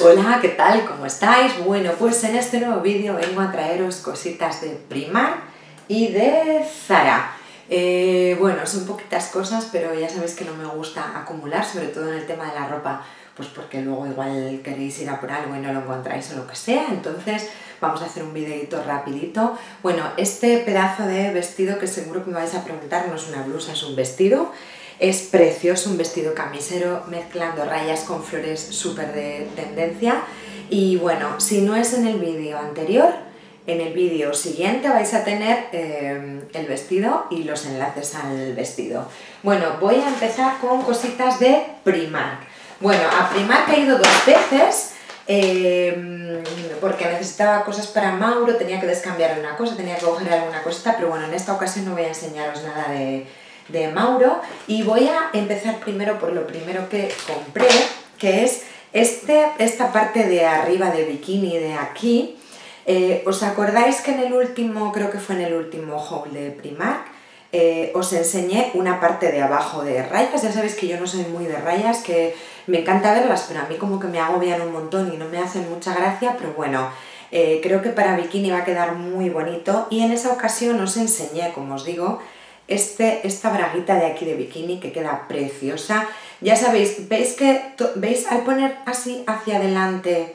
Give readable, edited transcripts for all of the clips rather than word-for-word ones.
Hola, ¿qué tal? ¿Cómo estáis? Bueno, pues en este nuevo vídeo vengo a traeros cositas de Primark y de Zara. Bueno, son poquitas cosas, pero ya sabéis que no me gusta acumular, sobre todo en el tema de la ropa, pues porque luego igual queréis ir a por algo y no lo encontráis o lo que sea, entonces vamos a hacer un videito rapidito. Bueno, este pedazo de vestido que seguro que me vais a preguntar, no es una blusa, es un vestido. Es precioso, un vestido camisero mezclando rayas con flores súper de tendencia. Y bueno, si no es en el vídeo anterior, en el vídeo siguiente vais a tener el vestido y los enlaces al vestido. Bueno, voy a empezar con cositas de Primark. Bueno, a Primark he ido 2 veces porque necesitaba cosas para Mauro, tenía que descambiar una cosa, tenía que coger alguna cosita, pero bueno, en esta ocasión no voy a enseñaros nada de Mauro y voy a empezar primero por lo primero que compré, que es esta parte de arriba de bikini de aquí. ¿Os acordáis que en el último, creo que fue en el último haul de Primark, os enseñé una parte de abajo de rayas? Ya sabéis que yo no soy muy de rayas, que me encanta verlas, pero a mí como que me agobian un montón y no me hacen mucha gracia, pero bueno, creo que para bikini va a quedar muy bonito y en esa ocasión os enseñé, como os digo, esta braguita de aquí de bikini que queda preciosa. Ya sabéis, ¿veis al poner así hacia adelante?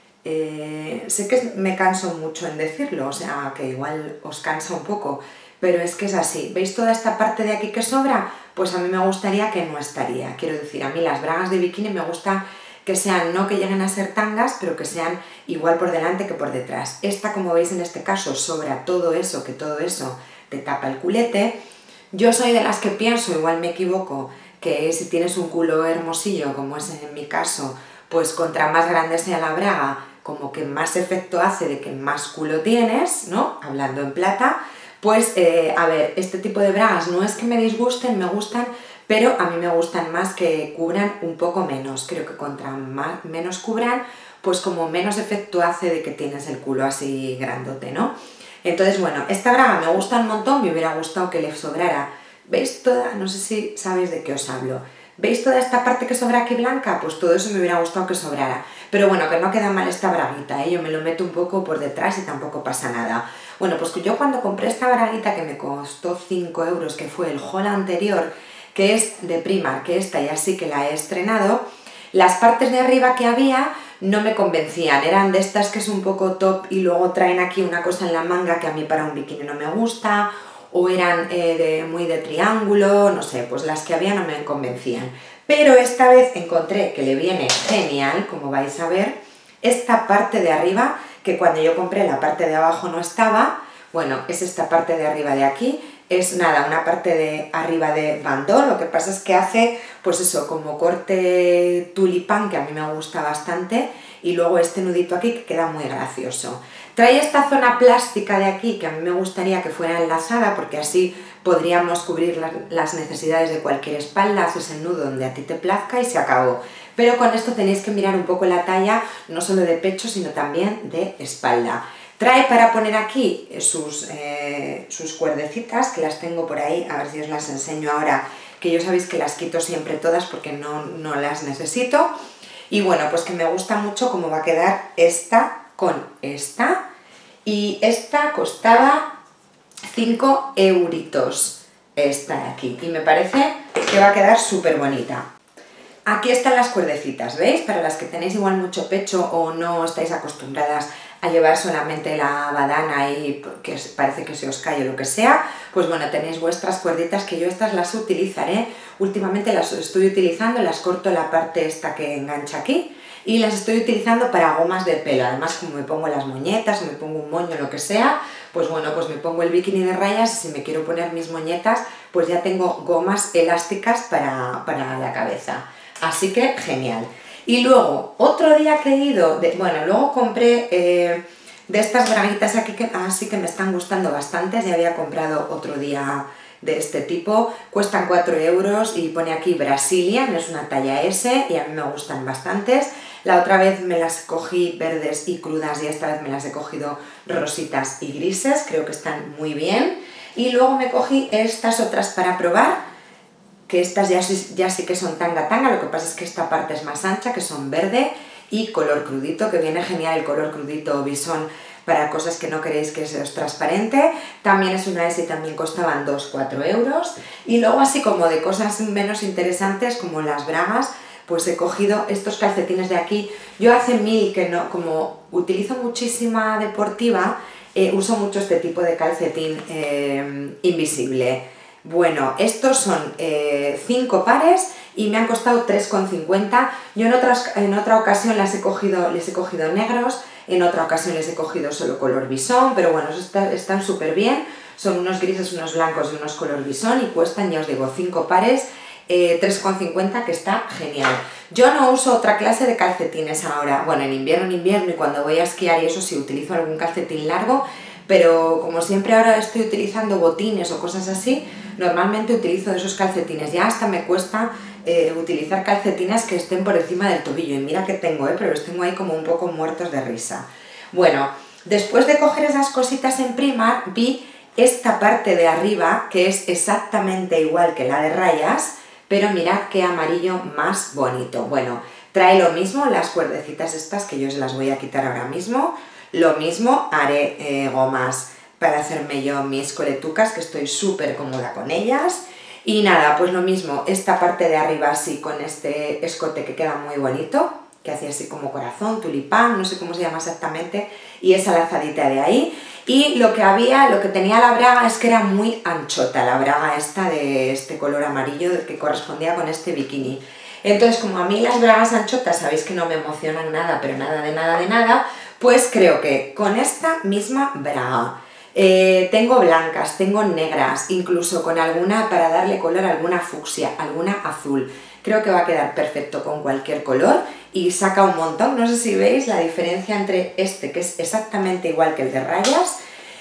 Sé que me canso mucho en decirlo, o sea, que igual os cansa un poco, pero es que es así. ¿Veis toda esta parte de aquí que sobra? Pues a mí me gustaría que no estaría. Quiero decir, a mí las bragas de bikini me gusta que sean, no que lleguen a ser tangas, pero que sean igual por delante que por detrás. Esta, como veis en este caso, sobra todo eso, que todo eso te tapa el culete. Yo soy de las que pienso, igual me equivoco, que si tienes un culo hermosillo, como es en mi caso, pues contra más grande sea la braga, como que más efecto hace de que más culo tienes, ¿no? Hablando en plata, pues a ver, este tipo de bragas no es que me disgusten, me gustan, pero a mí me gustan más que cubran un poco menos. Creo que contra menos cubran, pues como menos efecto hace de que tienes el culo así grandote, ¿no? Entonces, bueno, esta braga me gusta un montón, me hubiera gustado que le sobrara. ¿Veis toda? No sé si sabéis de qué os hablo. ¿Veis toda esta parte que sobra aquí blanca? Pues todo eso me hubiera gustado que sobrara. Pero bueno, que no queda mal esta braguita, ¿eh? Yo me lo meto un poco por detrás y tampoco pasa nada. Bueno, pues yo cuando compré esta braguita que me costó 5 euros, que fue el haul anterior, que es de Primark, que esta ya sí que la he estrenado, las partes de arriba que había no me convencían, eran de estas que es un poco top y luego traen aquí una cosa en la manga que a mí para un bikini no me gusta, o eran muy de triángulo, no sé, pues las que había no me convencían. Pero esta vez encontré que le viene genial, como vais a ver, esta parte de arriba, que cuando yo compré la parte de abajo no estaba, bueno, es esta parte de arriba de aquí, es nada, una parte de arriba de bandó, lo que pasa es que hace, pues eso, como corte tulipán, que a mí me gusta bastante, y luego este nudito aquí que queda muy gracioso. Trae esta zona plástica de aquí, que a mí me gustaría que fuera enlazada, porque así podríamos cubrir las necesidades de cualquier espalda, haces el nudo donde a ti te plazca y se acabó. Pero con esto tenéis que mirar un poco la talla, no solo de pecho, sino también de espalda. Trae para poner aquí sus cuerdecitas, que las tengo por ahí, a ver si os las enseño ahora, que yo sabéis que las quito siempre todas porque no las necesito. Y bueno, pues que me gusta mucho cómo va a quedar esta con esta. Y esta costaba 5 euritos, esta de aquí. Y me parece que va a quedar súper bonita. Aquí están las cuerdecitas, ¿veis? Para las que tenéis igual mucho pecho o no estáis acostumbradas a llevar solamente la badana y que parece que se os cae o lo que sea, pues bueno, tenéis vuestras cuerditas, que yo estas las utilizaré. Últimamente las estoy utilizando, las corto la parte esta que engancha aquí y las estoy utilizando para gomas de pelo. Además, como me pongo las moñetas o me pongo un moño, lo que sea, pues bueno, pues me pongo el bikini de rayas y si me quiero poner mis moñetas, pues ya tengo gomas elásticas para la cabeza. Así que genial. Y luego, otro día que he ido, bueno, luego compré de estas braguitas aquí que así que me están gustando bastante, ya había comprado otro día de este tipo, cuestan 4 euros y pone aquí Brazilian, es una talla S y a mí me gustan bastantes. La otra vez me las cogí verdes y crudas y esta vez me las he cogido rositas y grises, creo que están muy bien. Y luego me cogí estas otras para probar, que estas ya sí que son tanga tanga, lo que pasa es que esta parte es más ancha, que son verde, y color crudito, que viene genial el color crudito bisón para cosas que no queréis que se os transparente. También es una S y también costaban 2-4 euros. Y luego así como de cosas menos interesantes como las bragas, pues he cogido estos calcetines de aquí. Yo hace mil que no, como utilizo muchísima deportiva, uso mucho este tipo de calcetín invisible. Bueno, estos son 5 pares y me han costado 3,50. Yo en otra ocasión les he cogido negros, en otra ocasión les he cogido solo color bisón, pero bueno, están súper bien. Son unos grises, unos blancos y unos color bisón y cuestan, ya os digo, 5 pares, 3,50, que está genial. Yo no uso otra clase de calcetines ahora. Bueno, en invierno y cuando voy a esquiar y eso sí utilizo algún calcetín largo, pero como siempre ahora estoy utilizando botines o cosas así, normalmente utilizo esos calcetines. Ya hasta me cuesta utilizar calcetines que estén por encima del tobillo, y mira que tengo, pero los tengo ahí como un poco muertos de risa. Bueno, después de coger esas cositas en Primark, vi esta parte de arriba, que es exactamente igual que la de rayas, pero mirad qué amarillo más bonito. Bueno, trae lo mismo, las cuerdecitas estas, que yo os las voy a quitar ahora mismo. Lo mismo, haré gomas para hacerme yo mis coletucas, que estoy súper cómoda con ellas. Y nada, pues lo mismo, esta parte de arriba así con este escote que queda muy bonito, que hace así como corazón, tulipán, no sé cómo se llama exactamente, y esa lazadita de ahí. Y lo que tenía la braga es que era muy anchota, la braga esta de este color amarillo que correspondía con este bikini. Entonces, como a mí las bragas anchotas sabéis que no me emocionan nada, pero nada de nada de nada, pues creo que con esta misma braga, tengo blancas, tengo negras, incluso con alguna para darle color, alguna fucsia, alguna azul. Creo que va a quedar perfecto con cualquier color y saca un montón. No sé si veis la diferencia entre este, que es exactamente igual que el de rayas,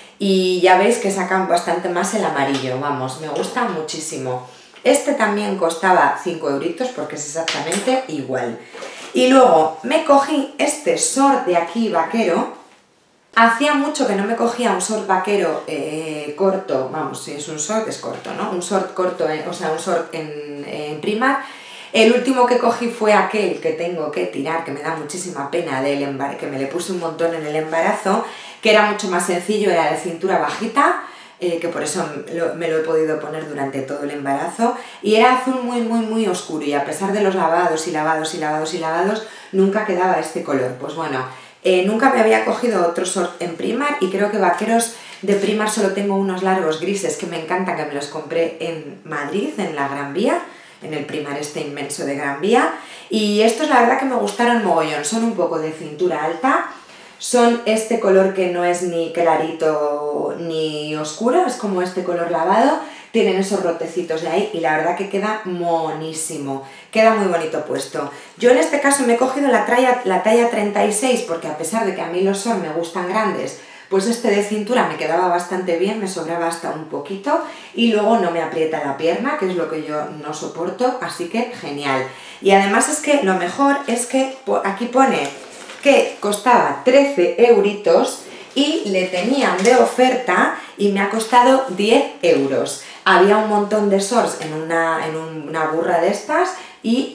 y ya veis que sacan bastante más el amarillo. Vamos, me gusta muchísimo. Este también costaba 5 euritos porque es exactamente igual. Y luego me cogí este short de aquí vaquero. Hacía mucho que no me cogía un short vaquero corto, vamos, si es un short es corto, ¿no? Un short corto, o sea, un short en Primark. El último que cogí fue aquel que tengo que tirar, que me da muchísima pena, que me le puse un montón en el embarazo, que era mucho más sencillo, era de cintura bajita, que por eso me lo he podido poner durante todo el embarazo, y era azul muy oscuro, y a pesar de los lavados y lavados y lavados y lavados, nunca quedaba este color. Pues bueno, nunca me había cogido otro short en Primark, y creo que vaqueros de Primark solo tengo unos largos grises que me encantan, que me los compré en Madrid, en la Gran Vía, en el Primark este inmenso de Gran Vía, y estos la verdad que me gustaron mogollón. Son un poco de cintura alta, son este color que no es ni clarito ni oscuro, es como este color lavado, tienen esos rotecitos de ahí y la verdad que queda monísimo, queda muy bonito puesto. Yo en este caso me he cogido la talla 36 porque a pesar de que a mí los shorts me gustan grandes, pues este de cintura me quedaba bastante bien, me sobraba hasta un poquito y luego no me aprieta la pierna, que es lo que yo no soporto, así que genial. Y además es que lo mejor es que aquí pone que costaba 13 euritos y le tenían de oferta y me ha costado 10 euros. Había un montón de shorts en una burra de estas y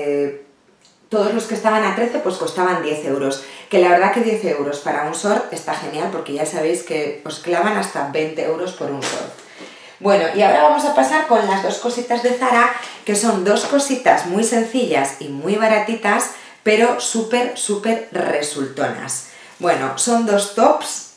todos los que estaban a 13 pues costaban 10 euros. Que la verdad que 10 euros para un short está genial porque ya sabéis que os clavan hasta 20 euros por un short. Bueno, y ahora vamos a pasar con las dos cositas de Zara, que son dos cositas muy sencillas y muy baratitas, pero súper resultonas. Bueno, son dos tops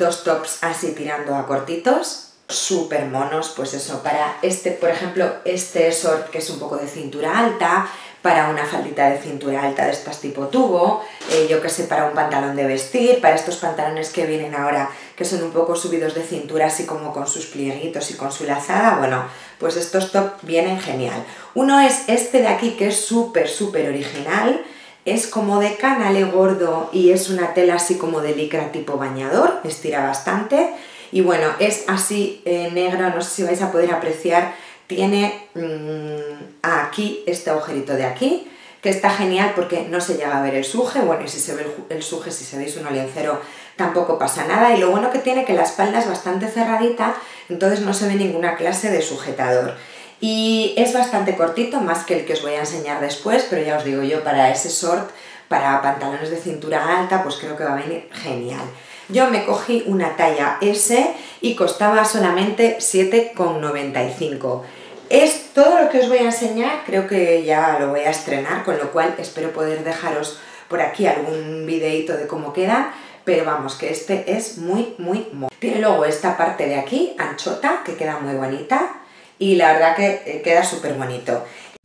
así tirando a cortitos, súper monos, pues eso, para este, por ejemplo, este short que es un poco de cintura alta, para una faldita de cintura alta de estas tipo tubo, yo que sé, para un pantalón de vestir, para estos pantalones que vienen ahora, que son un poco subidos de cintura, así como con sus plieguitos y con su lazada, bueno, pues estos top vienen genial. Uno es este de aquí, que es súper original, es como de canale gordo y es una tela así como de licra tipo bañador, estira bastante, y bueno, es así negro, no sé si vais a poder apreciar, tiene aquí este agujerito de aquí, que está genial porque no se llega a ver el suje. Bueno, y si se ve el suje, si se veis un olencero, tampoco pasa nada, y lo bueno que tiene que la espalda es bastante cerradita, entonces no se ve ninguna clase de sujetador. Y es bastante cortito, más que el que os voy a enseñar después, pero ya os digo yo, para ese short para pantalones de cintura alta, pues creo que va a venir genial. Yo me cogí una talla S y costaba solamente 7,95. Es todo lo que os voy a enseñar, creo que ya lo voy a estrenar, con lo cual espero poder dejaros por aquí algún videito de cómo quedan, pero vamos, que este es muy mono. Tiene luego esta parte de aquí, anchota, que queda muy bonita y la verdad que queda súper bonito.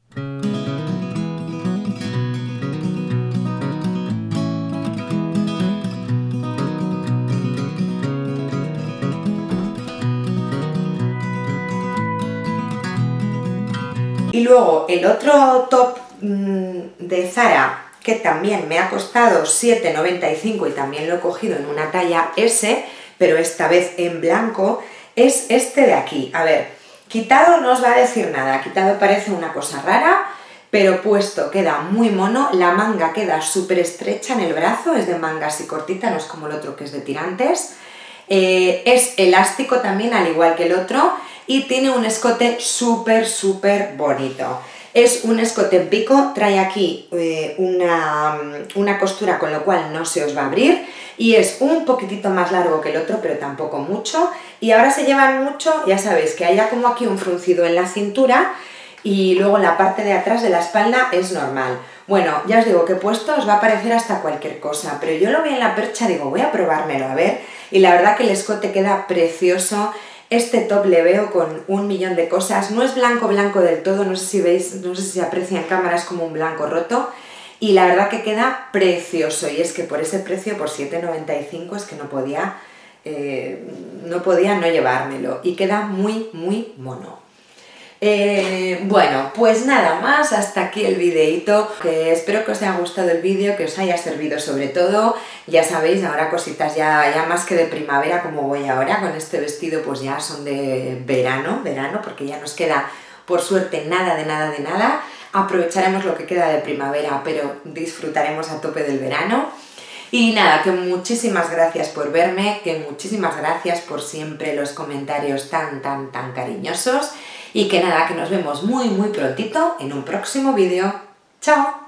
Y luego el otro top de Zara, que también me ha costado 7,95 y también lo he cogido en una talla S, pero esta vez en blanco, es este de aquí. A ver, quitado no os va a decir nada, quitado parece una cosa rara, pero puesto queda muy mono, la manga queda súper estrecha en el brazo, es de manga así cortita, no es como el otro que es de tirantes. Es elástico también, al igual que el otro, y tiene un escote súper bonito. Es un escote en pico, trae aquí una costura, con lo cual no se os va a abrir, y es un poquitito más largo que el otro, pero tampoco mucho, y ahora se llevan mucho, ya sabéis, que haya como aquí un fruncido en la cintura, y luego la parte de atrás de la espalda es normal. Bueno, ya os digo que puesto os va a parecer hasta cualquier cosa, pero yo lo vi en la percha, digo, voy a probármelo a ver, y la verdad que el escote queda precioso. Este top le veo con un millón de cosas, no es blanco del todo, no sé si veis, no sé si se aprecia en cámara, es como un blanco roto, y la verdad que queda precioso, y es que por ese precio, por 7,95, es que no podía no llevármelo, y queda muy mono. Bueno, pues nada más, hasta aquí el videito, que espero que os haya gustado el vídeo, que os haya servido sobre todo. Ya sabéis, ahora cositas ya más que de primavera, como voy ahora, con este vestido pues ya son de verano, porque ya nos queda por suerte nada de nada. Aprovecharemos lo que queda de primavera, pero disfrutaremos a tope del verano. Y nada, que muchísimas gracias por verme, que muchísimas gracias por siempre los comentarios tan cariñosos. Y que nada, que nos vemos muy prontito en un próximo vídeo. ¡Chao!